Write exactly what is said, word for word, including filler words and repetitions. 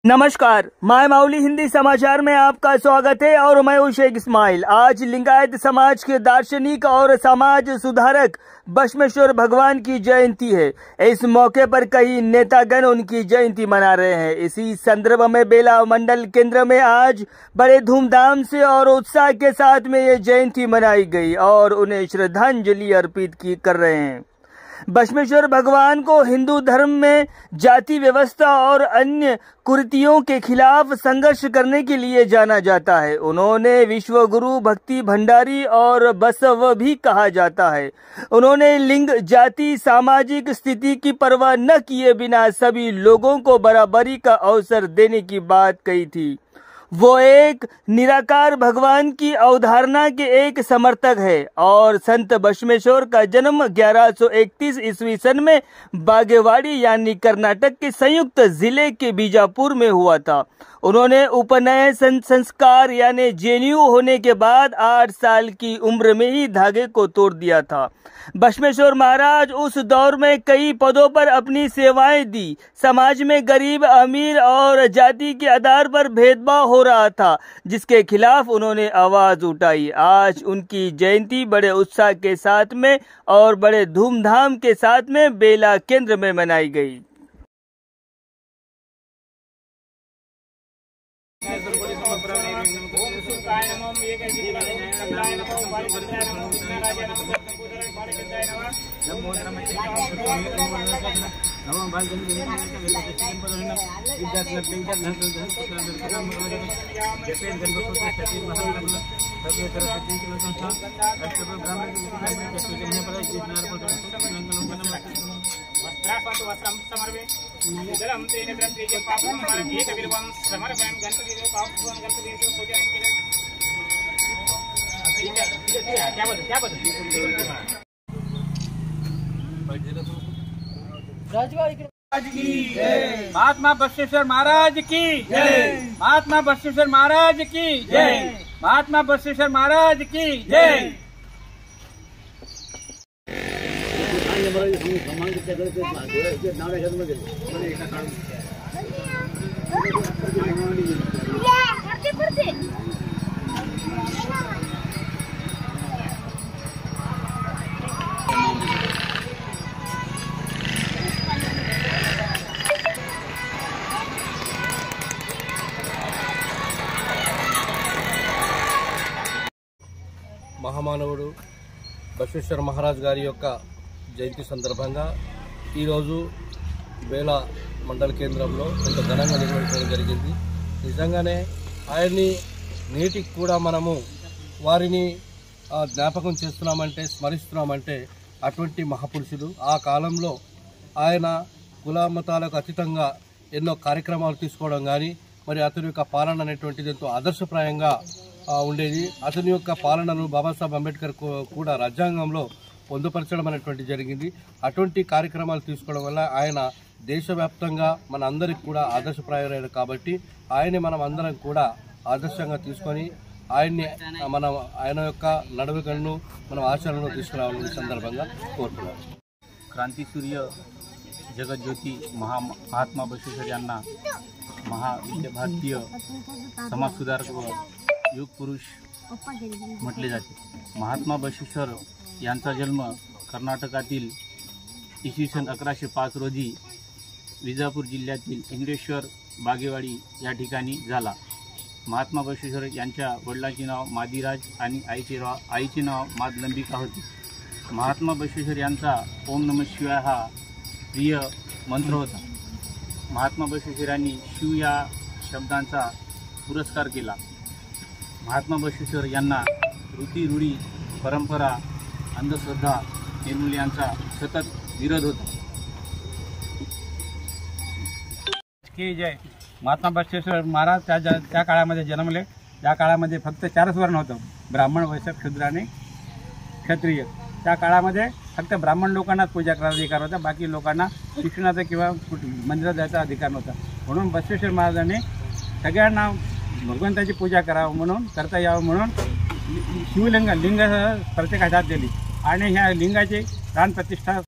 नमस्कार, माय माउली हिंदी समाचार में आपका स्वागत है और मैं हूं शेख इस्माइल। आज लिंगायत समाज के दार्शनिक और समाज सुधारक बसवेश्वर भगवान की जयंती है। इस मौके पर कई नेतागण उनकी जयंती मना रहे हैं। इसी संदर्भ में बेला मंडल केंद्र में आज बड़े धूमधाम से और उत्साह के साथ में ये जयंती मनाई गई और उन्हें श्रद्धांजलि अर्पित की कर रहे हैं। बसवेश्वर भगवान को हिंदू धर्म में जाति व्यवस्था और अन्य कुरीतियों के खिलाफ संघर्ष करने के लिए जाना जाता है। उन्होंने विश्व गुरु भक्ति भंडारी और बसव भी कहा जाता है। उन्होंने लिंग जाति सामाजिक स्थिति की परवाह न किए बिना सभी लोगों को बराबरी का अवसर देने की बात कही थी। वो एक निराकार भगवान की अवधारणा के एक समर्थक है और संत बसवेश्वर का जन्म ग्यारह सौ इकतीस ईस्वी सन में बागेवाड़ी यानी कर्नाटक के संयुक्त जिले के बीजापुर में हुआ था। उन्होंने उपनयन संस्कार यानी जेएनयू होने के बाद आठ साल की उम्र में ही धागे को तोड़ दिया था। बसवेश्वर महाराज उस दौर में कई पदों पर अपनी सेवाएं दी। समाज में गरीब अमीर और जाति के आधार पर भेदभाव हो रहा था, जिसके खिलाफ उन्होंने आवाज उठाई। आज उनकी जयंती बड़े उत्साह के साथ में और बड़े धूमधाम के साथ में बेला केंद्र में मनाई गई। महात्मा बसवेश्वर महाराज की जय। महात्मा बसवेश्वर महाराज की जय। महात्मा बसवेश्वर महाराज की जय। మహామానవుడు బసవేశ్వర మహారాజ్ గారి యొక్క జయంతి సందర్భంగా ఈరోజు బేలా మండల కేంద్రంలో కొంత ఘనంగా నిర్వహించడం జరిగింది. నిజంగానే ఆయన్ని నేటికి కూడా మనము వారిని జ్ఞాపకం చేస్తున్నామంటే స్మరిస్తున్నామంటే అటువంటి మహాపురుషుడు ఆ కాలంలో ఆయన కుల మతాలకు అతీతంగా ఎన్నో కార్యక్రమాలు తీసుకోవడం కానీ మరి అతని యొక్క పాలన అనేటువంటిది ఎంతో ఆదర్శప్రాయంగా ఉండేది. అతని యొక్క పాలనను బాబాసాహెబ్ అంబేద్కర్ కూడా రాజ్యాంగంలో పొందుపరచడం అనేటువంటి జరిగింది. అటువంటి కార్యక్రమాలు తీసుకోవడం వల్ల ఆయన దేశవ్యాప్తంగా మన అందరికి కూడా ఆదర్శప్రాయులైన కాబట్టి ఆయన్ని మనం అందరం కూడా ఆదర్శంగా తీసుకొని ఆయన్ని మనం ఆయన యొక్క నడవడికలను మనం ఆచరణలో తీసుకురావాలని సందర్భంగా కోరుతున్నాం. क्रांती सूर्य जगत ज्योती महा महात्मा बसवेश्वर यांना महा भारतीय समाज सुधारक व युग पुरुष म्हटले जाते. महात्मा बसवेश्वर यांचा जन्म कर्नाटकातील इसवी सन अकराशे पाच रोजी विजापूर जिल्ह्यातील इंग्लेश्वर बागेवाडी या ठिकाणी झाला. महात्मा बसवेश्वर यांच्या वडिलांचे नाव मादिराज आणि आईचे नाव आईचे नाव मादलंबिका होते. महात्मा बसवेश्वर यांचा ओम नमः शिवाय हा प्रिय मंत्र होता. महात्मा बसवेश्वरांनी शिव या शब्दांचा पुरस्कार केला. महात्मा बसवेश्वर यांना रीती रूढी परंपरा अंधश्रद्धा निर्मूल्यांचा सतत विरोध होता. की जय. महात्मा बसवेश्वर महाराज त्या त्या काळामध्ये जन्मले. त्या काळामध्ये फक्त चारच वर्ण होतं, ब्राह्मण वैश्य शूद्र आणि क्षत्रिय. त्या काळामध्ये फक्त ब्राह्मण लोकांनाच पूजा करायचा अधिकार होता, बाकी लोकांना शिक्षणाचा किंवा मंदिरात जायचा अधिकार नव्हता. म्हणून बसवेश्वर महाराजांनी सगळ्यांना भगवंताची पूजा करावं म्हणून करता यावं म्हणून शिवलिंग लिंग प्रत्येक हातात दिली आणि ह्या लिंगाची प्राणप्रतिष्ठा